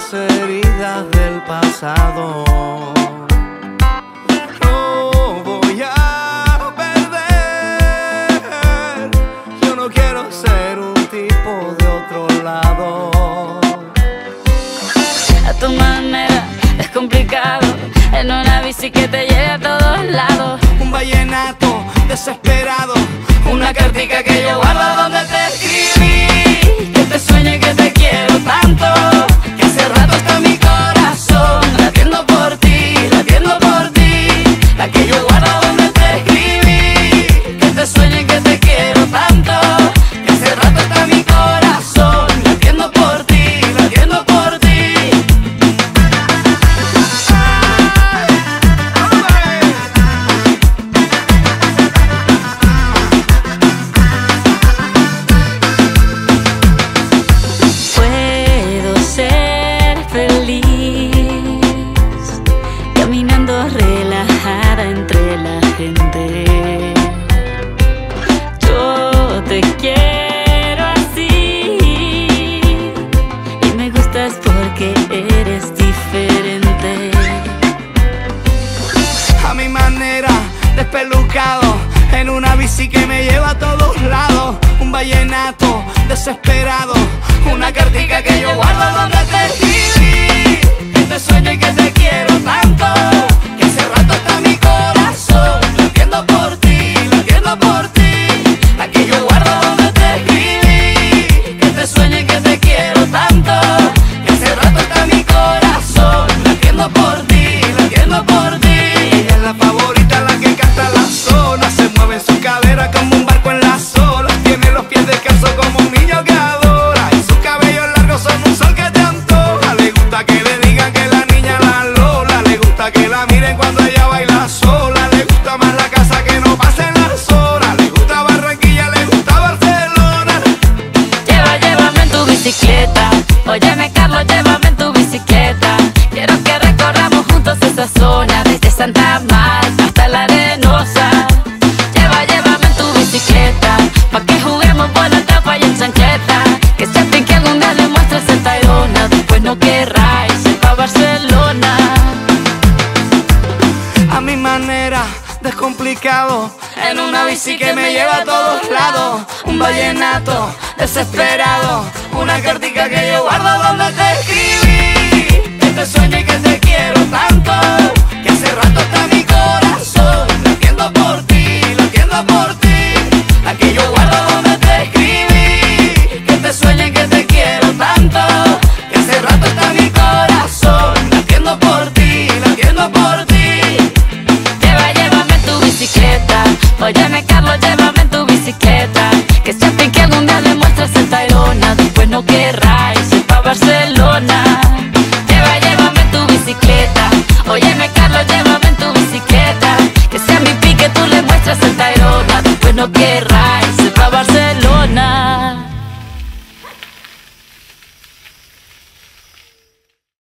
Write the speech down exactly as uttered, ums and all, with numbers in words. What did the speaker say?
las heridas del pasado. No voy a perder, yo no quiero ser un tipo de otro lado. A tu manera es complicado, en una bici que te lleve a todos lados. Un vallenato desesperado, una cartica que yo guardo donde te escribí. Que te sueñe que te quiero tanto, que hace rato está mi corazón latiendo por ti, latiendo por ti. la que yo guardo donde te escribí. Que te sueñe que te quiero tanto, que hace rato está mi corazón latiendo por ti, latiendo por ti. Puedo ser feliz caminando relajada entre la gente. Yo te quiero así y me gustas porque eres diferente. A mi manera, despelucado, en una bici que me lleva a todos lados. Un vallenato desesperado, una cartica que yo guardo donde te escribí. Que te sueño y que te quiero tanto, que hace rato está mi corazón latiendo por ti, latiendo por ti. La que yo guardo donde te escribí. Que te sueño y que te quiero tanto, que hace rato está mi corazón latiendo por ti, latiendo por ti. Ella es la favorita, la que canta la zona, se mueve en su cadera como un barco en las olas. Tiene los pies descalzos como un niño que adora, y sus cabellos largos son un sol que te antoja. Le gusta que le digan que la niña la Lola, le gusta que la miren cuando ella baila sola. Le gusta más la casa que no pasen las horas, le gusta Barranquilla, le gusta Barcelona. Lleva, llévame en tu bicicleta. Óyeme, Carlos, llévame en tu bicicleta. Quiero que recorramos juntos esa zona, desde Santa Marta hasta la Arenosa. Lleva, llévame en tu bicicleta, pa' que juguemos por la tapa y en chancleta. Que se que algún día le muestres el Tayrona, después no querrá irse pa' Barcelona. A mi manera, descomplicado, en una bici que me lleva a todos lados. Un vallenato desesperado, una cartica que yo guardo donde te escribí. Que te sueño y que te quiero tanto, que hace rato está mi corazón latiendo por ti, latiendo por ti. La que yo guardo donde te escribí. Que te sueño y que te quiero tanto, que hace rato está mi corazón latiendo por ti, latiendo por ti. Lleva, llévame en tu bicicleta. Óyeme, Carlos, llévame en tu bicicleta. Que siempre que algún día le muestres el Tayrona, después no querrá irse pa' Barcelona. Lleva, llévame en tu bicicleta. Óyeme, Carlos, llévame en tu bicicleta. Que sea mi pique, tú le muestras el Tayrona, después no querrá irse pa' Barcelona.